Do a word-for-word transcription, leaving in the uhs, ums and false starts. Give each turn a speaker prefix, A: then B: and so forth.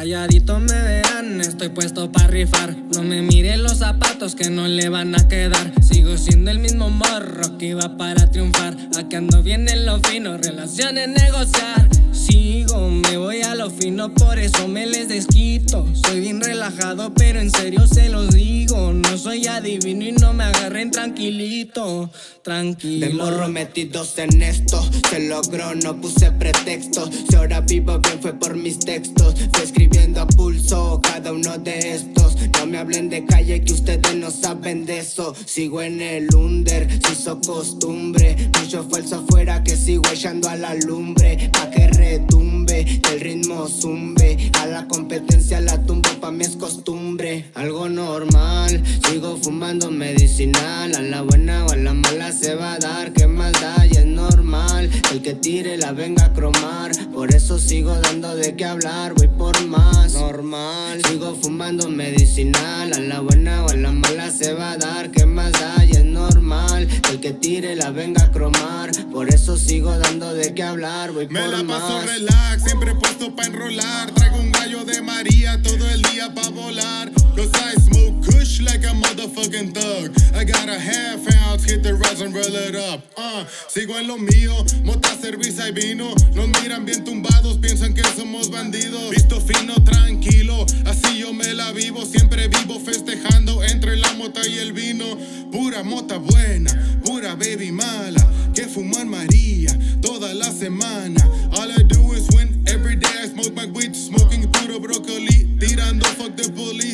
A: Calladito me verán, estoy puesto para rifar. No me miren los zapatos que no le van a quedar. Sigo siendo el mismo morro que iba para triunfar. Aquí ando bien en lo fino, relaciones negociar. Sigo, me voy a lo fino, por eso me les desquito. Soy bien relajado, pero en serio se los digo. No soy adivino y no me agarren tranquilito, tranquilo.
B: De morro metidos en esto, se logró, no puse pretextos. Si ahora vivo bien fue por mis textos. Fui escribiendo a pulso cada uno de estos. No me hablen de calle que ustedes no saben de eso. Sigo en el under, se hizo costumbre. Mucho esfuerzo afuera que sigo echando a la lumbre. Pa' que retumbe, que el ritmo zumbe. A la competencia la tumbo, pa' mí es costumbre. Algo normal, sigo fumando medicinal. A la buena o a la mala se va a dar, que más da y es normal. El que tire la venga a cromar. Por eso sigo dando de qué hablar, voy por más. Normal, sigo fumando medicinal. A la buena o a la mala se va a dar, que más da y es normal. El que tire la venga a cromar. Por eso sigo dando de qué hablar, voy
C: Me
B: por
C: la
B: más.
C: paso relax, siempre puesto pa' enrolar. Traigo un gallo de María todo el día pa' volar. Cause I smoke kush like a motherfucking thug. I got a half ounce, hit the rise and roll it up. uh, Sigo en lo mío, mota, cerveza y vino. Nos miran bien tumbados, piensan que somos bandidos. Visto fino, tranquilo, así yo me la vivo. Siempre vivo festejando entre la mota y el vino. Pura mota buena, pura baby mala, que fuman María toda la semana. All I do is win, every day I smoke my weed. Smoking puro brócoli, tirando fuck the police.